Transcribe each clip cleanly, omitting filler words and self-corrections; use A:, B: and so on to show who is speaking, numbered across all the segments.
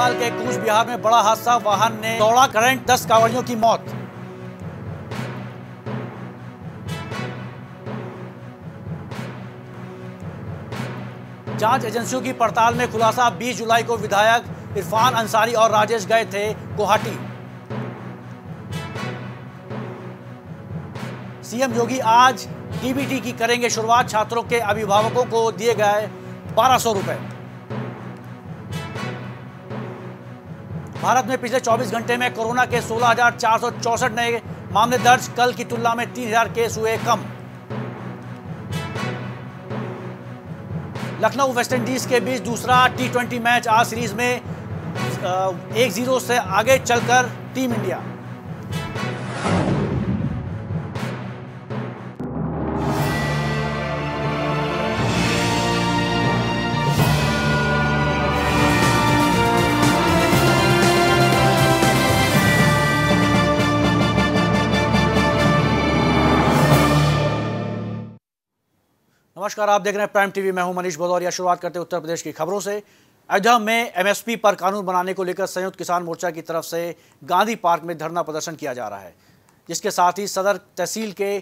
A: बंगाल के कूच बिहार में बड़ा हादसा, वाहन ने तोड़ा करंट, 10 कांवड़ियों की मौत। जांच एजेंसियों की पड़ताल में खुलासा, 20 जुलाई को विधायक इरफान अंसारी और राजेश गए थे गुवाहाटी। सीएम योगी आज डीबीटी की करेंगे शुरुआत, छात्रों के अभिभावकों को दिए गए 1200 रुपए। भारत में पिछले 24 घंटे में कोरोना के 16,464 नए मामले दर्ज, कल की तुलना में 3,000 केस हुए कम। लखनऊ वेस्टइंडीज के बीच दूसरा T20 मैच, आज सीरीज में 1-0 से आगे चलकर टीम इंडिया। नमस्कार, आप देख रहे हैं प्राइम टीवी। मैं हूं मनीष भदौरिया। शुरुआत करते उत्तर प्रदेश की खबरों से। अयोध्या में एमएसपी पर कानून बनाने को लेकर संयुक्त किसान मोर्चा की तरफ से गांधी पार्क में धरना प्रदर्शन किया जा रहा है, जिसके साथ ही सदर तहसील के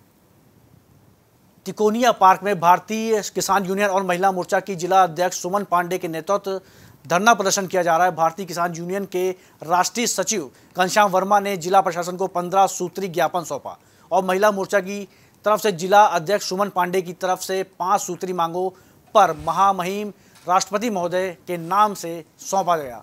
A: तिकोनिया पार्क में भारतीय किसान यूनियन और महिला मोर्चा की जिला अध्यक्ष सुमन पांडे के नेतृत्व धरना प्रदर्शन किया जा रहा है। भारतीय किसान यूनियन के राष्ट्रीय सचिव घनश्याम वर्मा ने जिला प्रशासन को 15 सूत्री ज्ञापन सौंपा और महिला मोर्चा की तरफ से जिला अध्यक्ष सुमन पांडे की तरफ से 5 सूत्री मांगों पर महामहिम राष्ट्रपति महोदय के नाम से सौंपा गया।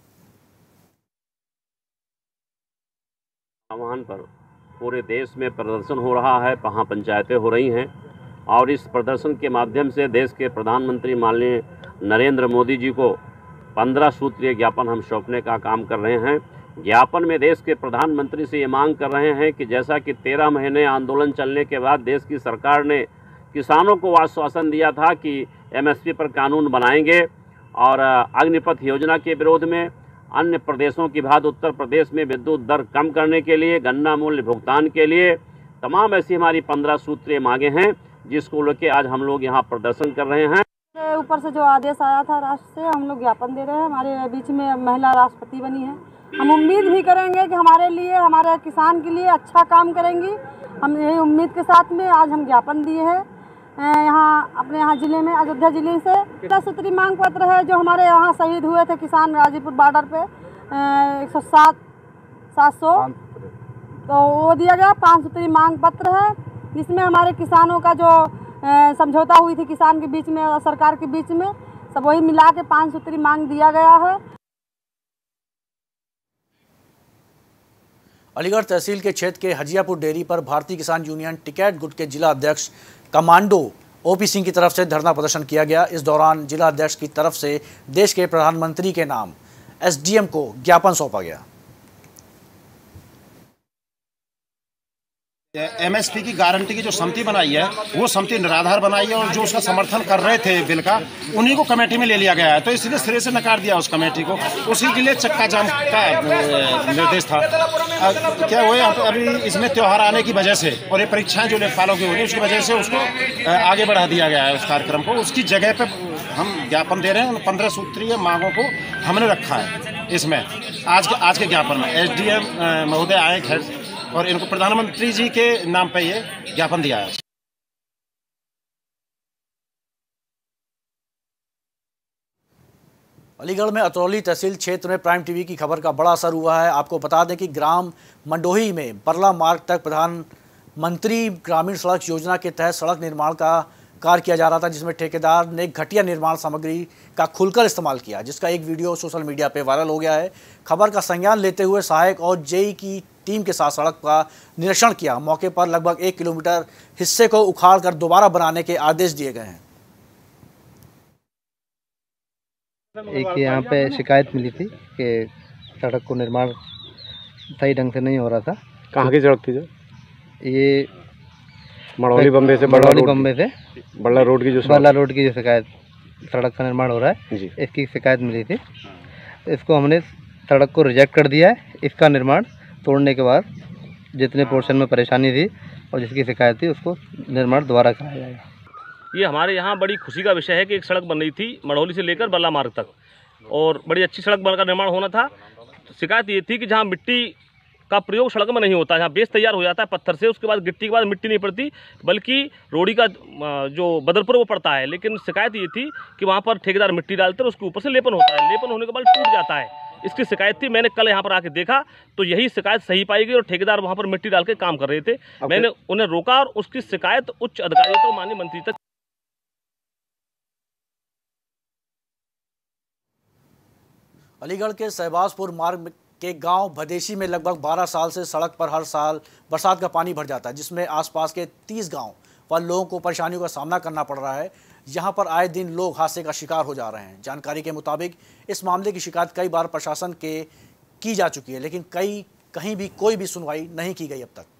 B: आह्वान पर पूरे देश में प्रदर्शन हो रहा है, वहाँ पंचायतें हो रही हैं और इस प्रदर्शन के माध्यम से देश के प्रधानमंत्री माननीय नरेंद्र मोदी जी को 15 सूत्रीय ज्ञापन हम सौंपने का काम कर रहे हैं। ज्ञापन में देश के प्रधानमंत्री से ये मांग कर रहे हैं कि जैसा कि 13 महीने आंदोलन चलने के बाद देश की सरकार ने किसानों को आश्वासन दिया था कि एमएसपी पर कानून बनाएंगे और अग्निपथ योजना के विरोध में अन्य प्रदेशों की भांति उत्तर प्रदेश में विद्युत दर कम करने के लिए, गन्ना मूल्य भुगतान के लिए, तमाम ऐसी हमारी 15 सूत्रीय मांगे हैं, जिसको लेकर आज हम लोग यहाँ प्रदर्शन कर रहे हैं।
C: ऊपर से जो आदेश आया था राष्ट्र से, हम लोग ज्ञापन दे रहे हैं। हमारे बीच में महिला राष्ट्रपति बनी है। हम उम्मीद भी करेंगे कि हमारे लिए, हमारे किसान के लिए अच्छा काम करेंगी। हम यही उम्मीद के साथ में आज हम ज्ञापन दिए हैं यहाँ अपने यहाँ जिले में, अयोध्या जिले से। 10 सूत्री मांग पत्र है जो हमारे यहाँ शहीद हुए थे किसान गाजीपुर बॉर्डर पे 107,700, तो वो दिया गया। 5 सूत्री मांग पत्र है जिसमें हमारे किसानों का जो समझौता हुई थी किसान के बीच में और सरकार के बीच में, सब वही मिला के 5 सूत्री मांग दिया गया है।
A: अलीगढ़ तहसील के क्षेत्र के हजियापुर डेयरी पर भारतीय किसान यूनियन टिकैत गुट के जिला अध्यक्ष कमांडो ओपी सिंह की तरफ से धरना प्रदर्शन किया गया। इस दौरान जिला अध्यक्ष की तरफ से देश के प्रधानमंत्री के नाम एसडीएम को ज्ञापन सौंपा गया।
D: एमएसपी की गारंटी की जो समिति बनाई है, वो समिति निराधार बनाई है और जो उसका समर्थन कर रहे थे बिल का, उन्हीं को कमेटी में ले लिया गया है। तो इसलिए सिरे से नकार दिया उस कमेटी को। उसी के लिए चक्का जाम का निर्देश था। क्या हुए अभी इसमें त्यौहार आने की वजह से और ये परीक्षाएं जो लेखपालों की हो रही है, उसकी वजह से उसको आगे बढ़ा दिया गया है उस कार्यक्रम को। उसकी जगह पे हम ज्ञापन दे रहे हैं। उन 15 सूत्रीय मांगों को हमने रखा है इसमें आज के ज्ञापन में। एसडीएम महोदय आए खैर, और इनको प्रधानमंत्री जी के नाम पे ये ज्ञापन दिया है।
A: अलीगढ़ में अतरौली तहसील क्षेत्र में प्राइम टीवी की खबर का बड़ा असर हुआ है। आपको बता दें कि ग्राम मंडोही में बरला मार्ग तक प्रधानमंत्री ग्रामीण सड़क योजना के तहत सड़क निर्माण का कार्य किया जा रहा था, जिसमें ठेकेदार ने घटिया निर्माण सामग्री का खुलकर इस्तेमाल किया, जिसका एक वीडियो सोशल मीडिया पे वायरल हो गया है। खबर का संज्ञान लेते हुए सहायक और जेई की टीम के साथ सड़क का निरीक्षण किया। मौके पर लगभग 1 किलोमीटर हिस्से को उखाड़कर दोबारा बनाने के आदेश दिए गए हैं।
E: एक यहाँ पे शिकायत मिली थी कि सड़क को निर्माण सही ढंग से नहीं हो रहा था।
B: कहाँ की सड़क थी? जो
E: ये
B: मड़ौली बम्बे से
E: बल्ला रोड की जो शिकायत, सड़क का निर्माण हो रहा है, इसकी शिकायत मिली थी। इसको हमने सड़क को रिजेक्ट कर दिया है। इसका निर्माण तोड़ने के बाद जितने पोर्शन में परेशानी थी और जिसकी शिकायत थी, उसको निर्माण दोबारा कराया जाएगा।
F: ये हमारे यहाँ बड़ी खुशी का विषय है कि एक सड़क बन रही थी मड़ौली से लेकर बल्ला मार्ग तक, और बड़ी अच्छी सड़क का निर्माण होना था। शिकायत ये थी कि जहाँ मिट्टी का प्रयोग सड़क में नहीं होता, यहाँ बेस तैयार हो जाता है पत्थर से, उसके बाद गिट्टी के बाद मिट्टी नहीं पड़ती, बल्कि रोड़ी का जो बदरपुर वो पड़ता है। लेकिन शिकायत ये थी कि वहाँ पर ठेकेदार मिट्टी डालते हैं, उसके ऊपर से लेपन होता है, लेपन होने के बाद टूट जाता है। इसकी शिकायत थी। मैंने कल यहाँ पर आके देखा तो यही शिकायत सही पाई गई और ठेकेदार वहाँ पर मिट्टी डाल के काम कर रहे थे। मैंने उन्हें रोका और उसकी शिकायत उच्च अधिकारियों तक, माननीय मंत्री तक।
A: अलीगढ़ के शहबाजपुर मार्ग के गांव भदेशी में लगभग 12 साल से सड़क पर हर साल बरसात का पानी भर जाता है, जिसमें आसपास के 30 गांव पर लोगों को परेशानियों का सामना करना पड़ रहा है। यहां पर आए दिन लोग हादसे का शिकार हो जा रहे हैं। जानकारी के मुताबिक इस मामले की शिकायत कई बार प्रशासन के की जा चुकी है, लेकिन कहीं भी कोई भी सुनवाई नहीं की गई अब तक।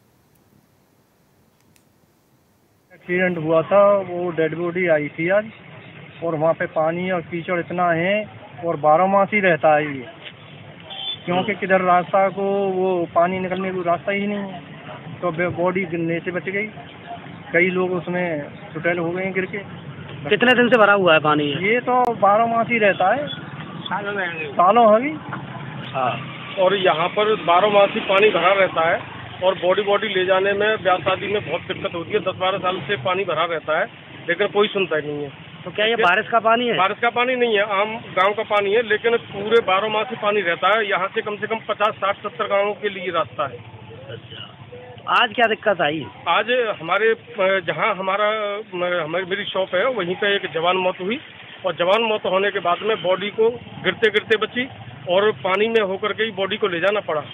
G: एक्सीडेंट हुआ था, वो डेड बॉडी आई थी आज, और वहाँ पे पानी और कीचड़ इतना है और 12 मास ही रहता है ये, क्योंकि किधर रास्ता को वो पानी निकलने को रास्ता ही नहीं है, तो बॉडी गिरने से बच गई। कई लोग उसमें चुटैल हो गए गिर के।
H: कितने दिन से भरा हुआ है पानी?
G: ये तो 12 मास ही रहता है, सालों अभी।
I: हाँ, और यहाँ पर 12 मास ही पानी भरा रहता है और बॉडी ले जाने में, ब्याह शादी में बहुत दिक्कत होती है। 10-12 साल से पानी भरा रहता है, लेकिन कोई सुनता ही नहीं है।
H: तो क्या ये बारिश का पानी है?
I: बारिश का पानी नहीं है, आम गांव का पानी है, लेकिन पूरे 12 मास ही पानी रहता है। यहाँ से कम 50, 60, 70 गाँवों के लिए रास्ता है।
H: आज क्या दिक्कत आई?
I: आज हमारे जहाँ मेरी शॉप है, वहीं पे एक जवान मौत हुई, और जवान मौत होने के बाद में बॉडी को गिरते गिरते बची और पानी में होकर के ही बॉडी को ले जाना पड़ा।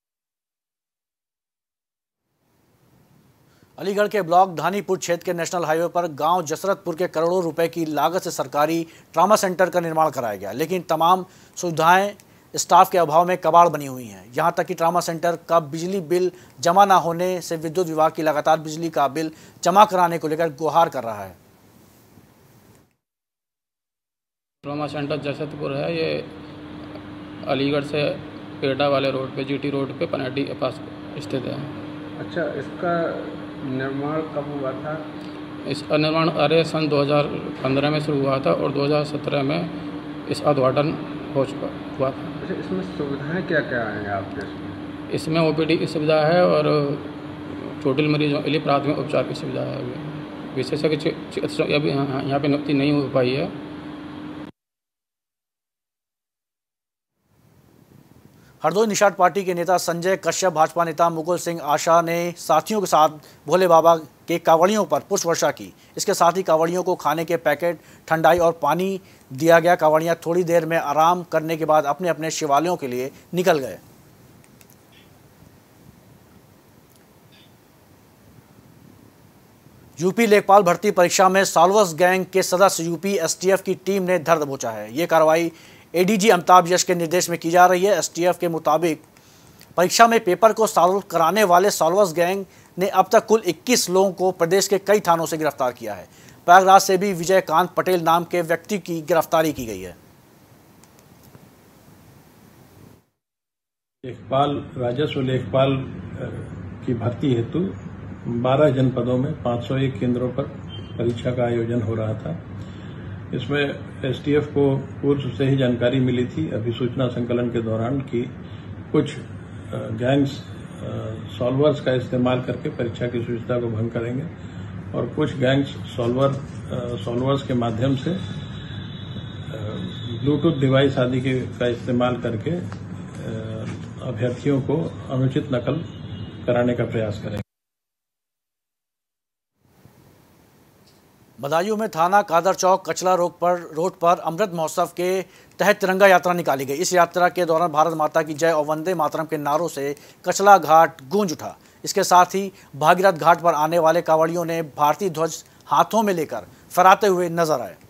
A: अलीगढ़ के ब्लॉक धानीपुर क्षेत्र के नेशनल हाईवे पर गांव जसरतपुर के करोड़ों रुपए की लागत से सरकारी ट्रामा सेंटर का निर्माण कराया गया, लेकिन तमाम सुविधाएं स्टाफ के अभाव में कबाड़ बनी हुई हैं। यहां तक कि ट्रामा सेंटर का बिजली बिल जमा न होने से विद्युत विभाग की लगातार बिजली का बिल जमा कराने को लेकर गुहार कर रहा है।
J: ट्रामा सेंटर जसरतपुर है, ये अलीगढ़ से पेड़ा वाले रोड पे, जीटी रोड पे, पनहटी के पास स्थित है।
K: अच्छा, इसका निर्माण कब हुआ था?
J: इसका निर्माण सन 2015 में शुरू हुआ था और 2017 में इसका उद्घाटन हुआ था।
K: अच्छा, इसमें सुविधाएं क्या क्या हैं आपके?
J: इसमें ओपीडी की सुविधा है और चोटिल मरीजों के लिए प्राथमिक उपचार की सुविधा है। विशेषज्ञ चिकित्सा अभी यहाँ पे नियुक्ति नहीं हो पाई है।
A: हरदोई निषाद पार्टी के नेता संजय कश्यप, भाजपा नेता मुकुल सिंह आशा ने साथियों के साथ भोले बाबा के कांवड़ियों पर पुष्प वर्षा की। इसके साथ ही कांवड़ियों को खाने के पैकेट, ठंडाई और पानी दिया गया। कांवड़ियां थोड़ी देर में आराम करने के बाद अपने अपने शिवालयों के लिए निकल गए। यूपी लेखपाल भर्ती परीक्षा में सॉल्वर्स गैंग के सदस्य यूपी एसटीएफ की टीम ने धर दबोचा है। ये कार्रवाई एडीजी अमिताभ यश के निर्देश में की जा रही है। एसटीएफ के मुताबिक परीक्षा में पेपर को सॉल्व कराने वाले सॉल्वर्स गैंग ने अब तक कुल 21 लोगों को प्रदेश के कई थानों से गिरफ्तार किया है। प्रयागराज से भी विजयकांत पटेल नाम के व्यक्ति की गिरफ्तारी की गई है।
L: लेखपाल, राजस्व लेखपाल की भर्ती हेतु 12 जनपदों में 501 केंद्रों पर परीक्षा का आयोजन हो रहा था। इसमें एसटीएफ को पूर्व से ही जानकारी मिली थी अभिसूचना संकलन के दौरान कि कुछ गैंग्स सॉल्वर्स का इस्तेमाल करके परीक्षा की शुचिता को भंग करेंगे और कुछ गैंग्स सॉल्वर्स के माध्यम से ब्लूटूथ डिवाइस आदि का इस्तेमाल करके अभ्यर्थियों को अनुचित नकल कराने का प्रयास करेंगे।
A: बदायूं में थाना कादर चौक कचला रोड पर अमृत महोत्सव के तहत तिरंगा यात्रा निकाली गई। इस यात्रा के दौरान भारत माता की जय और वंदे मातरम के नारों से कचला घाट गूंज उठा। इसके साथ ही भागीरथ घाट पर आने वाले कांवड़ियों ने भारतीय ध्वज हाथों में लेकर फहराते हुए नजर आए।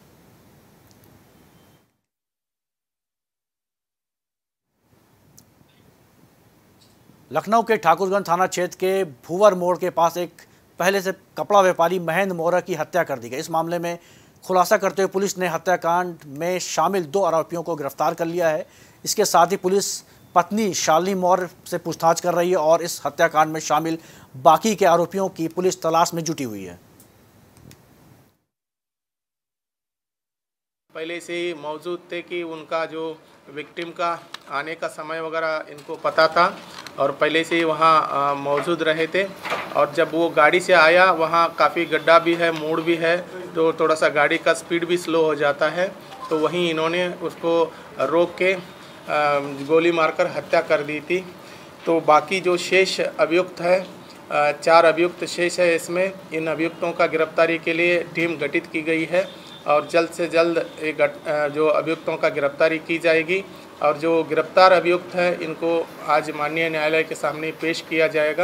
A: लखनऊ के ठाकुरगंज थाना क्षेत्र के भूवर मोड़ के पास एक पहले से कपड़ा व्यापारी महेंद्र मोहरा की हत्या कर दी गई। इस मामले में खुलासा करते हुए पुलिस ने हत्याकांड में शामिल 2 आरोपियों को गिरफ्तार कर लिया है। इसके साथ ही पुलिस पत्नी शालिनी मौर्य से पूछताछ कर रही है और इस हत्याकांड में शामिल बाकी के आरोपियों की पुलिस तलाश में जुटी हुई है।
M: पहले से ही मौजूद थे कि उनका जो विक्टिम का आने का समय वगैरह इनको पता था और पहले से ही वहाँ मौजूद रहे थे। और जब वो गाड़ी से आया वहाँ काफ़ी गड्ढा भी है, मोड़ भी है, तो थोड़ा सा गाड़ी का स्पीड भी स्लो हो जाता है। तो वहीं इन्होंने उसको रोक के गोली मारकर हत्या कर दी थी। तो बाकी जो शेष अभियुक्त है, 4 अभियुक्त शेष है इसमें। इन अभियुक्तों का गिरफ्तारी के लिए टीम गठित की गई है और जल्द से जल्द जो अभियुक्तों का गिरफ्तारी की जाएगी और जो गिरफ्तार अभियुक्त हैं इनको आज माननीय न्यायालय के सामने पेश किया जाएगा।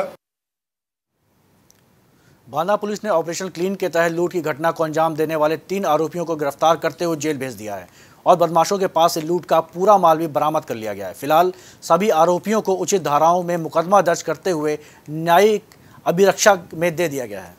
A: बांदा पुलिस ने ऑपरेशन क्लीन के तहत लूट की घटना को अंजाम देने वाले 3 आरोपियों को गिरफ्तार करते हुए जेल भेज दिया है और बदमाशों के पास से लूट का पूरा माल भी बरामद कर लिया गया है। फिलहाल सभी आरोपियों को उचित धाराओं में मुकदमा दर्ज करते हुए न्यायिक अभिरक्षा में दे दिया गया है।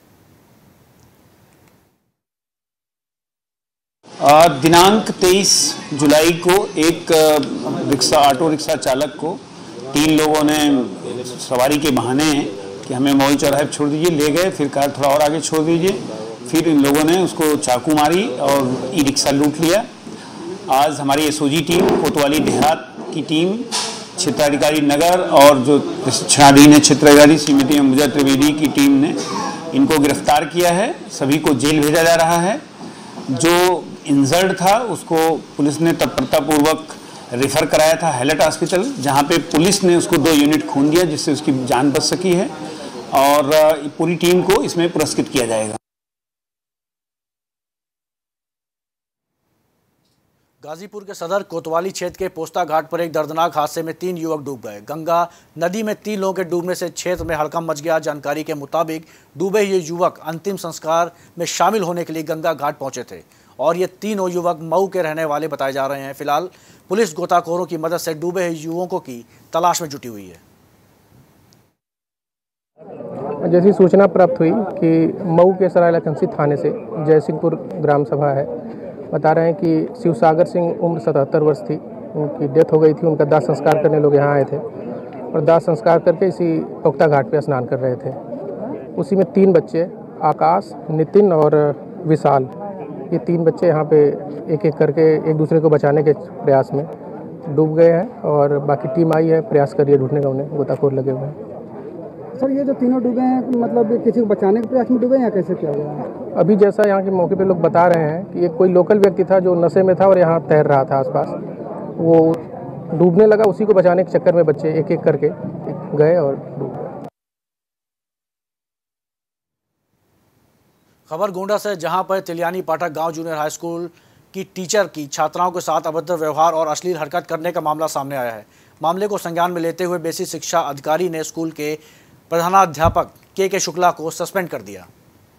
N: दिनांक 23 जुलाई को एक ऑटो रिक्शा चालक को 3 लोगों ने सवारी के बहाने कि हमें मॉल चौराहे पर छोड़ दीजिए ले गए, फिर कार थोड़ा और आगे छोड़ दीजिए, फिर इन लोगों ने उसको चाकू मारी और ई रिक्शा लूट लिया। आज हमारी एसओजी टीम, कोतवाली देहात की टीम, क्षेत्राधिकारी नगर और जो क्षणाधीन है क्षेत्राधिकारी श्रीमती अंबुजा त्रिवेदी की टीम ने इनको गिरफ्तार किया है। सभी को जेल भेजा जा रहा है। जो इंजर्ड था उसको पुलिस ने तत्परतापूर्वक रेफर कराया था हैलट हॉस्पिटल, जहां पे पुलिस ने उसको 2 यूनिट खून दिया जिससे उसकी जान बच सकी है और पूरी टीम को इसमें पुरस्कृत किया जाएगा।
A: गाजीपुर के सदर कोतवाली क्षेत्र के पोस्ता घाट पर एक दर्दनाक हादसे में 3 युवक डूब गए। गंगा नदी में 3 लोगों के डूबने से क्षेत्र में हड़कंप मच गया। जानकारी के मुताबिक डूबे ये युवक अंतिम संस्कार में शामिल होने के लिए गंगा घाट पहुंचे थे और ये तीनों युवक मऊ के रहने वाले बताए जा रहे हैं। फिलहाल पुलिस गोताखोरों की मदद से डूबे युवकों की तलाश में जुटी हुई है।
O: जैसी सूचना प्राप्त हुई कि मऊ के सरायलाखनसी थाने से जयसिंहपुर ग्राम सभा है, बता रहे हैं कि शिवसागर सिंह उम्र 77 वर्ष थी, उनकी डेथ हो गई थी। उनका दाह संस्कार करने लोग यहाँ आए थे और दाह संस्कार करके इसी पोख्ता घाट पे स्नान कर रहे थे। उसी में 3 बच्चे, आकाश, नितिन और विशाल, ये 3 बच्चे यहाँ पे एक एक करके एक दूसरे को बचाने के प्रयास में डूब गए हैं और बाकी टीम आई है, प्रयास कर रही है ढूंढने का, उन्हें गोताखोर लगे हुए हैं।
P: सर ये जो तीनों डूबे हैं मतलब किसी को बचाने के प्रयास में डूबे या कैसे क्या हुआ?
O: अभी जैसा यहाँ के मौके पे लोग बता रहे हैं कि एक कोई लोकल व्यक्ति था जो नशे में था और यहाँ तैर रहा था आसपास, वो डूबने लगा, उसी को बचाने के चक्कर में बच्चे एक एक करके गए और डूब गए।
A: खबर गोंडा से, जहां पर तिलियानी पाठक गांव जूनियर हाई स्कूल की टीचर की छात्राओं के साथ अभद्र व्यवहार और अश्लील हरकत करने का मामला सामने आया है। मामले को संज्ञान में लेते हुए बेसिक शिक्षा अधिकारी ने स्कूल के प्रधानाध्यापक के शुक्ला को सस्पेंड कर दिया।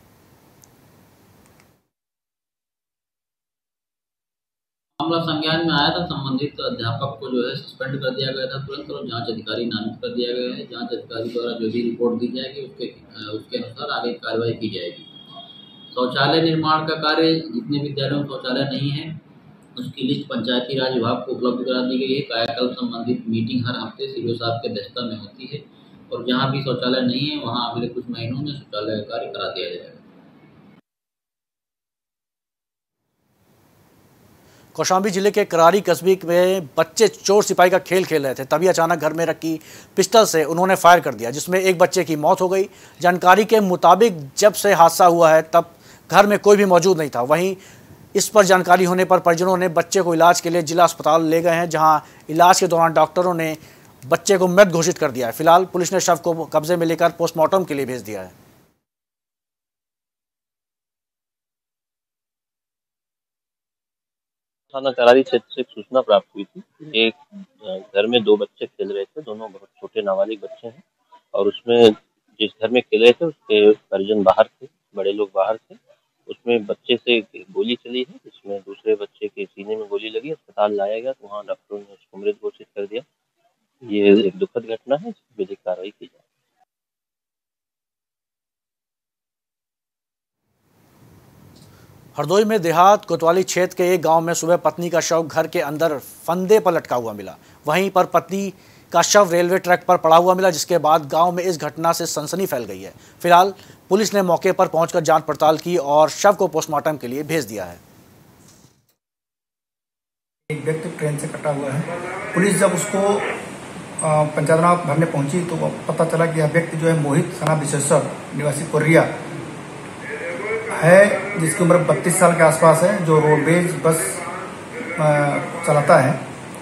Q: मामला संज्ञान में आया था, संबंधित अध्यापक को जो है सस्पेंड कर दिया गया था तुरंत और जांच अधिकारी नामित कर दिया गया है। जांच अधिकारी द्वारा जो भी रिपोर्ट दी जाएगी उसके अनुसार आगे कार्रवाई की जाएगी। शौचालय निर्माण का कार्य, जितने विद्यालयों में शौचालय नहीं है उसकी लिस्ट पंचायती राज विभाग को उपलब्ध करा दी गई है। कायाकल्प संबंधित मीटिंग हर हफ्ते सीडीओ साहब के अध्यक्षता में होती है और जहाँ भी शौचालय नहीं है वहाँ अगले कुछ महीनों में शौचालय का कार्य करा दिया जाएगा।
A: कौशाम्बी जिले के करारी कस्बे में बच्चे चोर सिपाही का खेल खेल रहे थे, तभी अचानक घर में रखी पिस्टल से उन्होंने फायर कर दिया, जिसमें एक बच्चे की मौत हो गई। जानकारी के मुताबिक जब से हादसा हुआ है तब घर में कोई भी मौजूद नहीं था। वहीं इस पर जानकारी होने पर परिजनों ने बच्चे को इलाज के लिए जिला अस्पताल ले गए हैं, जहां इलाज के दौरान डॉक्टरों ने बच्चे को मृत घोषित कर दिया है। फिलहाल पुलिस ने शव को कब्जे में लेकर पोस्टमार्टम के लिए भेज दिया है।
R: थाना करारी क्षेत्र से सूचना प्राप्त हुई थी। एक घर में 2 बच्चे खेल रहे थे, दोनों बहुत छोटे नाबालिग बच्चे हैं और उसमें जिस घर में खेल रहे थे उसके परिजन बाहर थे, बड़े लोग बाहर थे। उसमें बच्चे से गोली चली है, जिसमें दूसरे बच्चे के सीने में गोली लगी, अस्पताल लाया गया तो वहाँ डॉक्टरों ने उसको मृत घोषित कर दिया। ये एक दुखद घटना है, इस पर विधिक कार्रवाई की जाए।
A: हरदोई में देहात कोतवाली क्षेत्र के एक गांव में सुबह पत्नी का शव घर के अंदर फंदे पर लटका हुआ मिला। वहीं पर पत्नी का शव रेलवे ट्रैक पर पड़ा हुआ मिला, जिसके बाद गांव में इस घटना से सनसनी फैल गई है। फिलहाल पुलिस ने मौके पर पहुंचकर जांच पड़ताल की और शव को पोस्टमार्टम के लिए भेज दिया है।
S: एक व्यक्ति ट्रेन से कटा हुआ है। पुलिस जब उसको पंचायतनामा भरने पहुंची तो पता चला कि यह व्यक्ति जो है मोहित सना विशेषर निवासी कोरिया है, जिसकी उम्र 32 साल के आसपास है, जो रोडवेज बस चलाता है।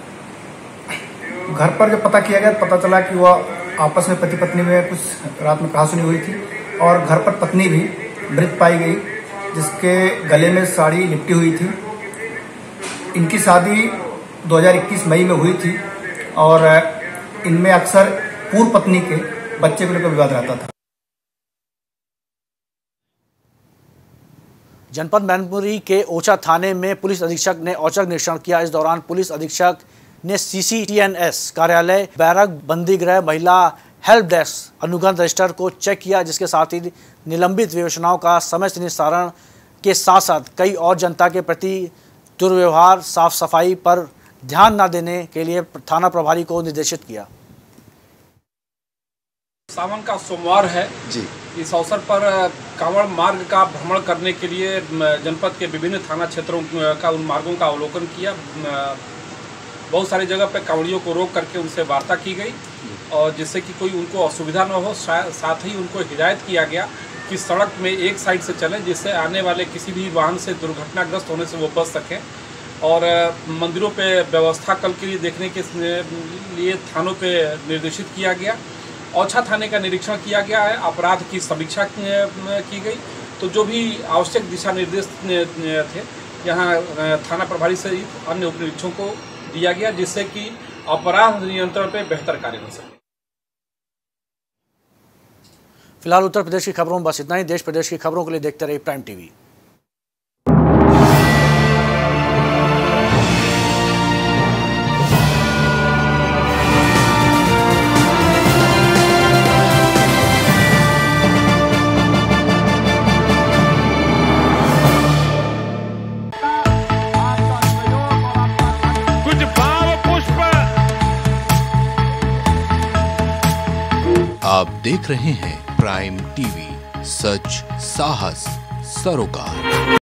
S: घर पर जब पता किया गया पता चला कि वह आपस में पति पत्नी में कुछ रात में कहासुनी हुई थी और घर पर पत्नी भी मृत पाई गई, जिसके गले में साड़ी लिपटी हुई थी। इनकी शादी 2021 मई में हुई थी और इनमें अक्सर पूर्व पत्नी के बच्चे को लेकर विवाद रहता था।
A: जनपद मैनपुरी के ओछा थाने में पुलिस अधीक्षक ने औचक निरीक्षण किया। इस दौरान पुलिस अधीक्षक ने CCTNS कार्यालय, बैरक, बंदी गृह, महिला हेल्प डेस्क, अनुगंध रजिस्टर को चेक किया, जिसके साथ ही निलंबित विवेचनाओं का समय से निस्तारण के साथ साथ कई और जनता के प्रति दुर्व्यवहार, साफ सफाई पर ध्यान न देने के लिए थाना प्रभारी को निर्देशित किया।
T: सावन का सोमवार है जी। इस अवसर पर कांवड़ मार्ग का भ्रमण करने के लिए जनपद के विभिन्न थाना क्षेत्रों का उन मार्गों का अवलोकन किया। बहुत सारी जगह पर कांवड़ियों को रोक करके उनसे वार्ता की गई और जिससे कि कोई उनको असुविधा न हो। साथ ही उनको हिदायत किया गया कि सड़क में एक साइड से चलें, जिससे आने वाले किसी भी वाहन से दुर्घटनाग्रस्त होने से वो बच सकें। और मंदिरों पे व्यवस्था कल के लिए देखने के लिए थानों पे निर्देशित किया गया। औछा थाने का निरीक्षण किया गया है, अपराध की समीक्षा की गई। तो जो भी आवश्यक दिशा निर्देश थे यहाँ थाना प्रभारी सहित अन्य उप निरीक्षकों को दिया गया, जिससे कि अपराध नियंत्रण पे बेहतर कार्य हो सके।
A: फिलहाल उत्तर प्रदेश की खबरों में बस इतना ही। देश प्रदेश की खबरों के लिए देखते रहिए प्राइम टीवी।
U: आप देख रहे हैं प्राइम टीवी, सच साहस सरोकार।